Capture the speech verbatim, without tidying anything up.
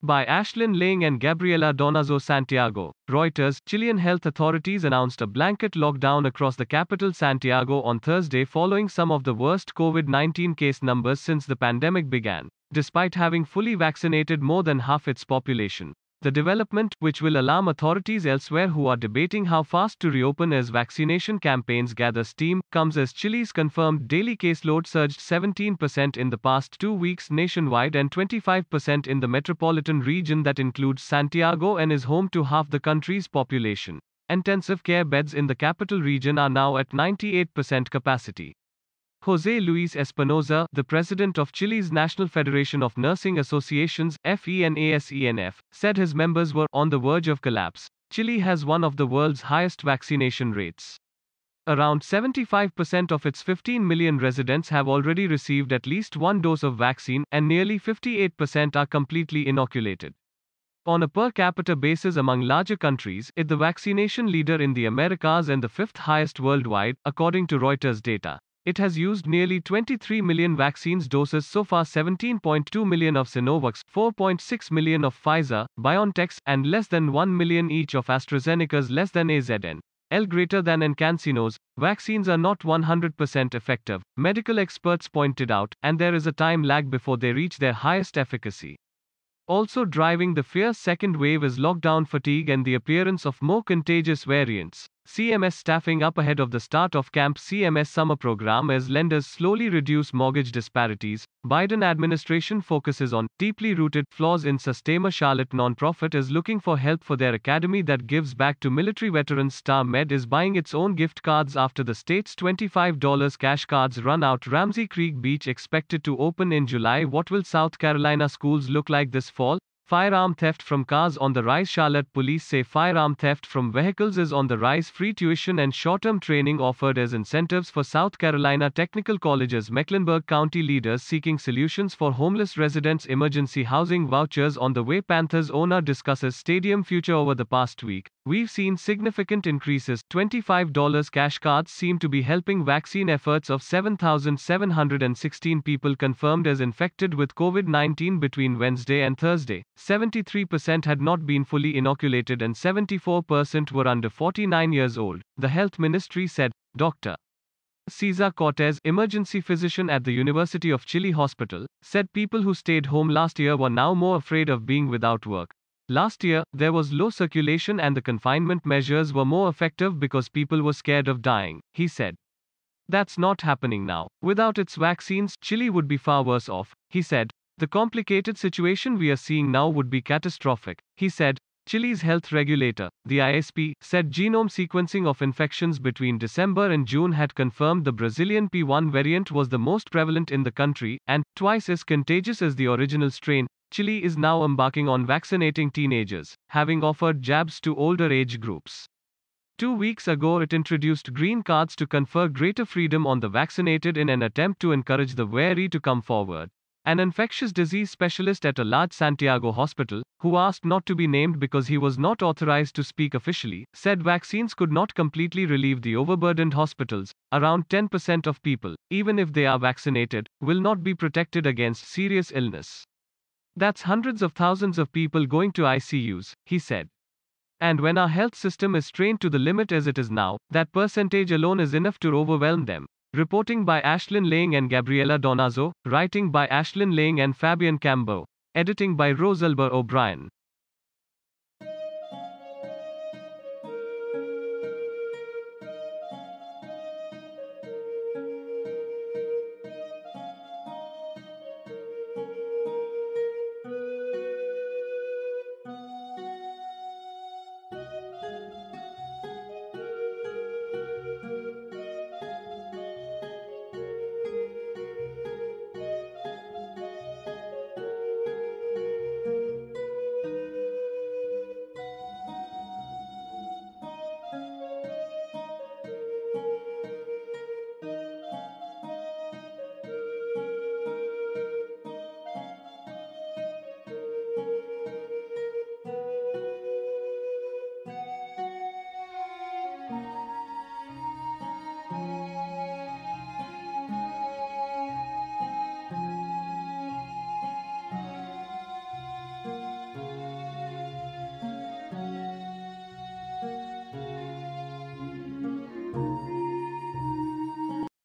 By Ashlyn Ling and Gabriela Donazo Santiago. Reuters. Chilean health authorities announced a blanket lockdown across the capital Santiago on Thursday following some of the worst COVID nineteen case numbers since the pandemic began, despite having fully vaccinated more than half its population. The development, which will alarm authorities elsewhere who are debating how fast to reopen as vaccination campaigns gather steam, comes as Chile's confirmed daily caseload surged seventeen percent in the past two weeks nationwide and twenty-five percent in the metropolitan region that includes Santiago and is home to half the country's population. Intensive care beds in the capital region are now at ninety-eight percent capacity. José Luis Espinosa, the president of Chile's National Federation of Nursing Associations, FENASENF, said his members were on the verge of collapse. Chile has one of the world's highest vaccination rates. Around seventy-five percent of its fifteen million residents have already received at least one dose of vaccine, and nearly fifty-eight percent are completely inoculated. On a per capita basis among larger countries, it is the vaccination leader in the Americas and the fifth highest worldwide, according to Reuters data. It has used nearly twenty-three million vaccines doses so far, seventeen point two million of Sinovac, four point six million of Pfizer, BioNTech's, and less than one million each of AstraZeneca's less than A Z N. L greater than and CanSino's. Vaccines are not one hundred percent effective, medical experts pointed out, and there is a time lag before they reach their highest efficacy. Also driving the fierce second wave is lockdown fatigue and the appearance of more contagious variants. C M S staffing up ahead of the start of Camp C M S summer program as lenders slowly reduce mortgage disparities. Biden administration focuses on deeply rooted flaws in system. A Charlotte nonprofit is looking for help for their academy that gives back to military veterans. Star Med is buying its own gift cards after the state's twenty-five dollar cash cards run out. Ramsey Creek Beach expected to open in July. What will South Carolina schools look like this fall? Firearm theft from cars on the rise. Charlotte police say firearm theft from vehicles is on the rise. Free tuition and short-term training offered as incentives for South Carolina technical colleges. Mecklenburg County leaders seeking solutions for homeless residents. Emergency housing vouchers on the way. Panthers owner discusses stadium future. Over the past week, we've seen significant increases. twenty-five dollar cash cards seem to be helping vaccine efforts of seven thousand seven hundred sixteen people confirmed as infected with COVID nineteen between Wednesday and Thursday. seventy-three percent had not been fully inoculated and seventy-four percent were under forty-nine years old, the health ministry said. Doctor Cesar Cortez, emergency physician at the University of Chile Hospital, said people who stayed home last year were now more afraid of being without work. Last year, there was low circulation and the confinement measures were more effective because people were scared of dying, he said. That's not happening now. Without its vaccines, Chile would be far worse off, he said. The complicated situation we are seeing now would be catastrophic, he said. Chile's health regulator, the I S P, said genome sequencing of infections between December and June had confirmed the Brazilian P one variant was the most prevalent in the country, and twice as contagious as the original strain. Chile is now embarking on vaccinating teenagers, having offered jabs to older age groups. Two weeks ago, it introduced green cards to confer greater freedom on the vaccinated in an attempt to encourage the wary to come forward. An infectious disease specialist at a large Santiago hospital, who asked not to be named because he was not authorized to speak officially, said vaccines could not completely relieve the overburdened hospitals. Around ten percent of people, even if they are vaccinated, will not be protected against serious illness. That's hundreds of thousands of people going to I C Us, he said. And when our health system is strained to the limit as it is now, that percentage alone is enough to overwhelm them. Reporting by Ashlyn Ling and Gabriela Donazo, writing by Ashlyn Ling and Fabian Cambo, editing by Rosalba O'Brien.